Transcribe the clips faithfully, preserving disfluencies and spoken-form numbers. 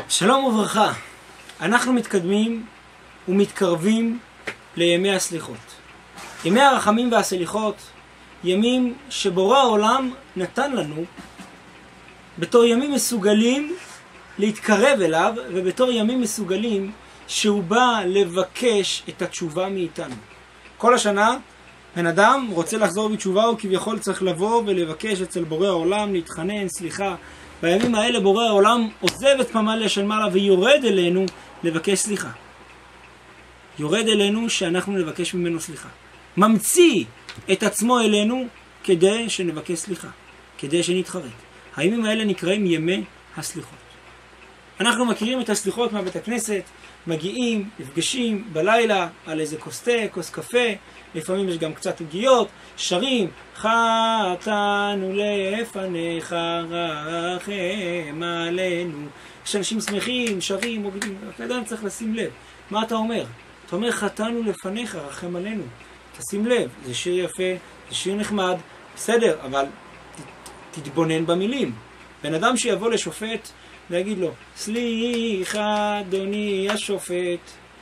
שלום וברכה, אנחנו מתקדמים ומתקרבים לימי הסליחות. ימי הרחמים והסליחות, ימים שבורא העולם נתן לנו בתור ימים מסוגלים להתקרב אליו, ובתור ימים מסוגלים שהוא בא לבקש את התשובה מאיתנו. כל השנה בן אדם רוצה לחזור בתשובה, הוא כביכול צריך לבוא ולבקש אצל בורא העולם, להתחנן, סליחה. בימים האלה בורא העולם עוזב את פמליה של מעלה ויורד אלינו לבקש סליחה. יורד אלינו שאנחנו נבקש ממנו סליחה. ממציא את עצמו אלינו כדי שנבקש סליחה, כדי שנתחרט. הימים האלה נקראים ימי הסליחות. אנחנו מכירים את הסליחות מהבית הכנסת, מגיעים, נפגשים בלילה על איזה כוס תה, כוס קפה, לפעמים יש גם קצת עוגיות, שרים, חטאנו לפניך רחם עלינו. יש אנשים שמחים, שרים, עובדים, אתה יודע, צריך לשים לב. מה אתה אומר? אתה אומר חטאנו לפניך רחם עלינו. תשים לב, זה שיר יפה, זה שיר נחמד, בסדר, אבל תתבונן במילים. בן אדם שיבוא לשופט ויגיד לו, סליחה אדוני השופט.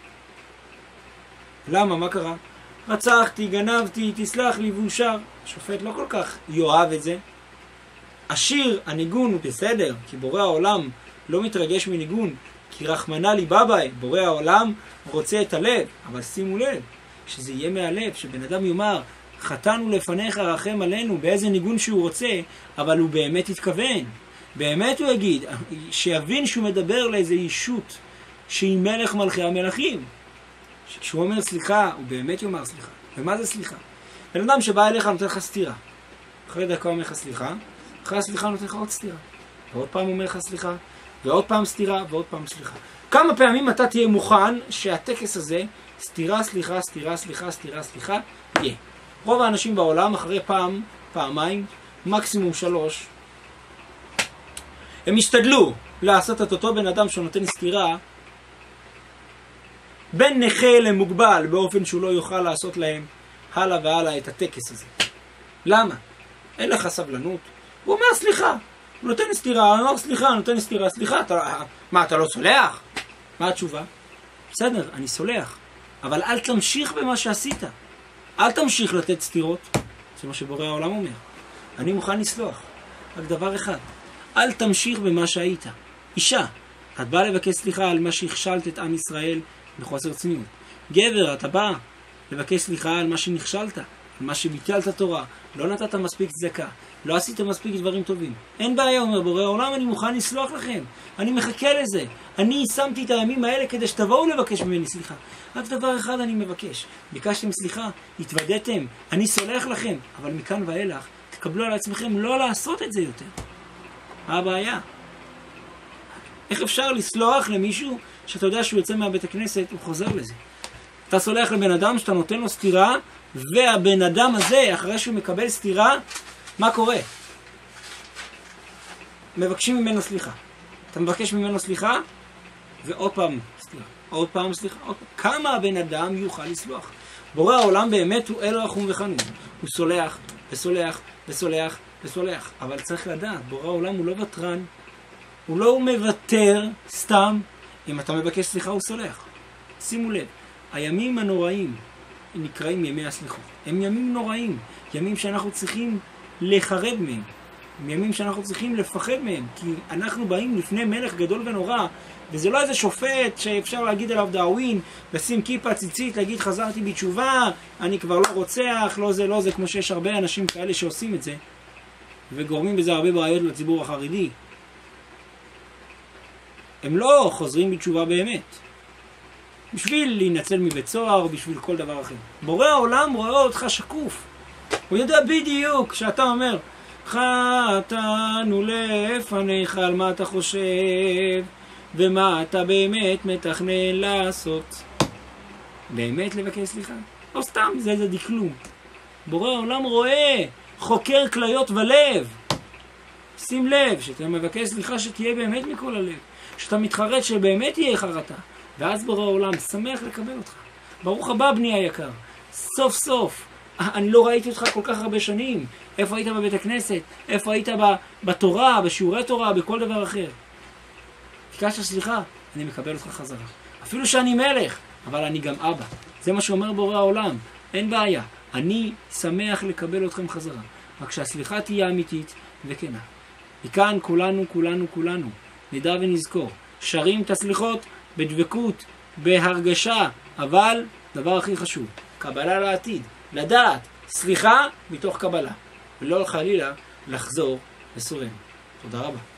למה? מה קרה? רצחתי, גנבתי, תסלח לי, והוא שר. השופט לא כל כך יאהב את זה. השיר, הניגון הוא בסדר, כי בורא העולם לא מתרגש מניגון, כי רחמנא ליבא, בורא העולם רוצה את הלב. אבל שימו לב, שזה יהיה מהלב, שבן אדם יאמר, חטאנו לפניך רחם עלינו, באיזה ניגון שהוא רוצה, אבל הוא באמת התכוון. באמת הוא יגיד, שיבין שהוא מדבר לאיזה אישות שהיא מלך מלכי המלכים. כשהוא אומר סליחה, הוא באמת יאמר סליחה. ומה זה סליחה? בן אדם שבא אליך נותן לך סתירה. אחרי דקה אומר לך סליחה, אחרי הסליחה נותן לך עוד סתירה. ועוד פעם אומר לך סליחה, ועוד פעם סתירה, ועוד פעם סליחה. כמה פעמים אתה תהיה מוכן שהטקס הזה, סתירה, סליחה, סתירה, סליחה, סתירה, סליחה, יהיה. רוב האנשים בעולם, אחרי פעם, פעמיים, מקסימום שלוש, הם השתדלו לעשות את אותו בן אדם שנותן סתירה, בין נכה למוגבל, באופן שהוא לא יוכל לעשות להם הלאה והלאה את הטקס הזה. למה? אין לך סבלנות. הוא אומר סליחה. הוא נותן סתירה, הוא אומר סליחה, הוא נותן סתירה, סליחה. אתה, מה, אתה לא סולח? מה התשובה? בסדר, אני סולח. אבל אל תמשיך במה שעשית. אל תמשיך לתת סתירות. זה מה שבורא העולם אומר. אני מוכן לסלוח. רק דבר אחד. אל תמשיך במה שהיית. אישה, את באה לבקש סליחה על מה שהכשלת את עם ישראל בחוסר צניעות. גבר, אתה בא לבקש סליחה על מה שנכשלת, על מה שביטלת תורה, לא נתת מספיק צדקה, לא עשית מספיק דברים טובים. אין בעיה, אומר בורא העולם, אני מוכן לסלוח לכם. אני מחכה לזה. אני שמתי את הימים האלה כדי שתבואו לבקש ממני סליחה. רק דבר אחד אני מבקש. ביקשתם סליחה, התוודעתם, אני סולח לכם, אבל מכאן ואילך תקבלו על עצמכם לא לעשות את זה יותר. מה הבעיה? איך אפשר לסלוח למישהו שאתה יודע שהוא יוצא מהבית הכנסת, הוא חוזר לזה? אתה סולח לבן אדם שאתה נותן לו סתירה, והבן אדם הזה, אחרי שהוא מקבל סתירה, מה קורה? מבקשים ממנו סליחה. אתה מבקש ממנו סליחה, ועוד פעם סתירה. עוד פעם סליחה. עוד פעם. כמה הבן אדם יוכל לסלוח? בורא העולם באמת הוא אל רחום וחנון. הוא סולח וסולח וסולח וסולח. אבל צריך לדעת, בורא העולם הוא לא ותרן. הוא לא מוותר סתם. אם אתה מבקש סליחה הוא סולח. שימו לב, הימים הנוראים נקראים ימי הסליחות. הם ימים נוראים, ימים שאנחנו צריכים לחרד מהם. הם ימים שאנחנו צריכים לפחד מהם, כי אנחנו באים לפני מלך גדול ונורא, וזה לא איזה שופט שאפשר להגיד עליו דאווין, לשים כיפה ציצית, להגיד חזרתי בתשובה, אני כבר לא רוצח, לא זה, לא זה, כמו שיש הרבה אנשים כאלה שעושים את זה, וגורמים בזה הרבה בעיות לציבור החרדי. הם לא חוזרים בתשובה באמת. בשביל להינצל מבית סוהר, בשביל כל דבר אחר. בורא העולם רואה אותך שקוף. הוא יודע בדיוק שאתה אומר, חטאנו לפניך, על מה אתה חושב, ומה אתה באמת מתכנן לעשות. באמת לבקש סליחה? לא סתם, זה זה דקלום. בורא העולם רואה, חוקר כליות ולב. שים לב, שאתה מבקש סליחה שתהיה באמת מכל הלב. שאתה מתחרט שבאמת יהיה חרטה. ואז בורא העולם שמח לקבל אותך. ברוך הבא בני היקר. סוף סוף. אני לא ראיתי אותך כל כך הרבה שנים. איפה היית בבית הכנסת? איפה היית בתורה, בשיעורי תורה, בכל דבר אחר? ביקשת סליחה, אני מקבל אותך חזרה. אפילו שאני מלך, אבל אני גם אבא. זה מה שאומר בורא העולם. אין בעיה. אני שמח לקבל אתכם חזרה. רק שהסליחה תהיה אמיתית וכנה. מכאן כולנו, כולנו, כולנו, נדע ונזכור. שרים את הסליחות בדבקות, בהרגשה, אבל דבר הכי חשוב, קבלה לעתיד. לדעת, סליחה מתוך קבלה. ולא חלילה לחזור לסורנו. תודה רבה.